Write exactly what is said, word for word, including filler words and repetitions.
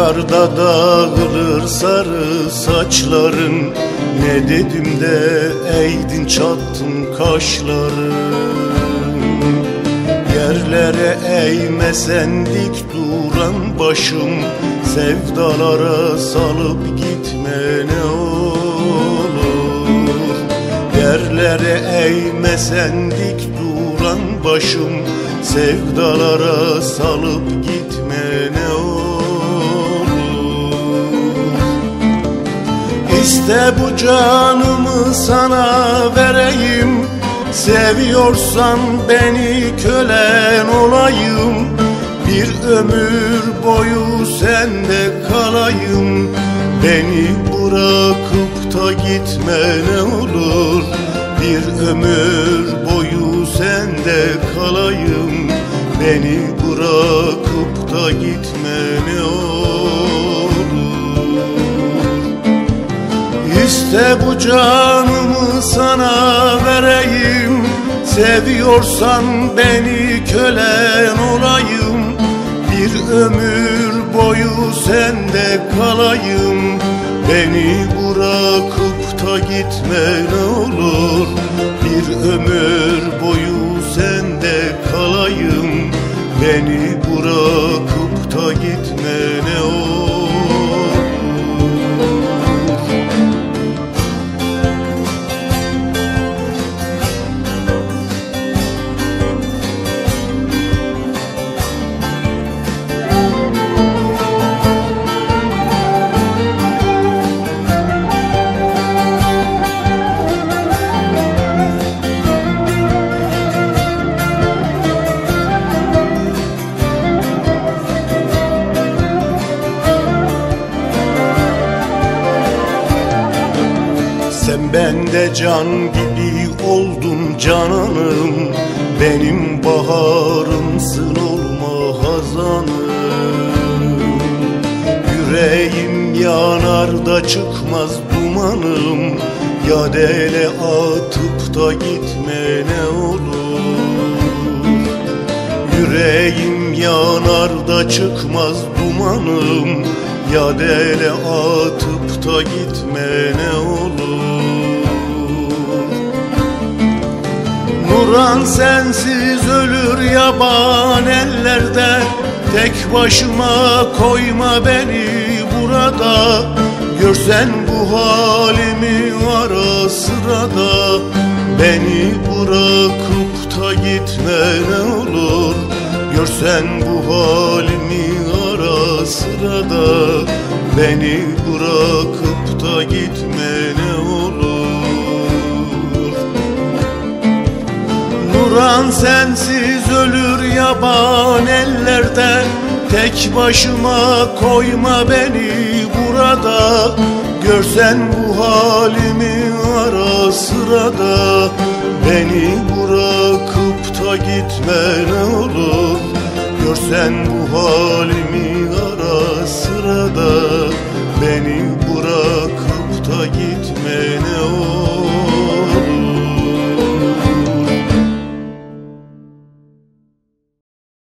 Rüzgarda dağılır sarı saçların, ne dedim de eğdin çattın kaşların. Yerlere eğmesen dik duran başım, sevdalara salıp gitme ne olur. Yerlere eğmesen dik duran başım, sevdalara salıp gitme ne olur. İste bu canımı sana vereyim, seviyorsan beni kölen olayım. Bir ömür boyu sende kalayım, beni bırakıp da gitme ne olur. Bir ömür boyu sende kalayım, beni bırakıp da gitme ne olur. İste bu canımı sana vereyim, seviyorsan beni kölen olayım. Bir ömür boyu sende kalayım, beni bırakıp da gitme ne olur. Bir ömür boyu sende kalayım, beni bırakıp da gitme ne olur. Sen bende can gibi oldun cananım, benim baharımsın olma hazanım. Yüreğim yanar da çıkmaz dumanım, ya dele atıp da gitme ne olur. Yüreğim yanar da çıkmaz dumanım, ya dele atıp da gitme ne olur. Nuran sensiz ölür yaban ellerde, tek başıma koyma beni burada. Görsen bu halimi ara sırada, beni bırakıp da gitme ne olur. Görsen bu halimi ara sırada, beni bırakıp da gitme ne olur. Nuran sensiz ölür yaban ellerde, tek başıma koyma beni burada. Görsen bu halimi ara sırada, beni bırakıp da gitme ne olur. Görsen bu halimi ara sırada, beni bırakıp da gitme ne olur.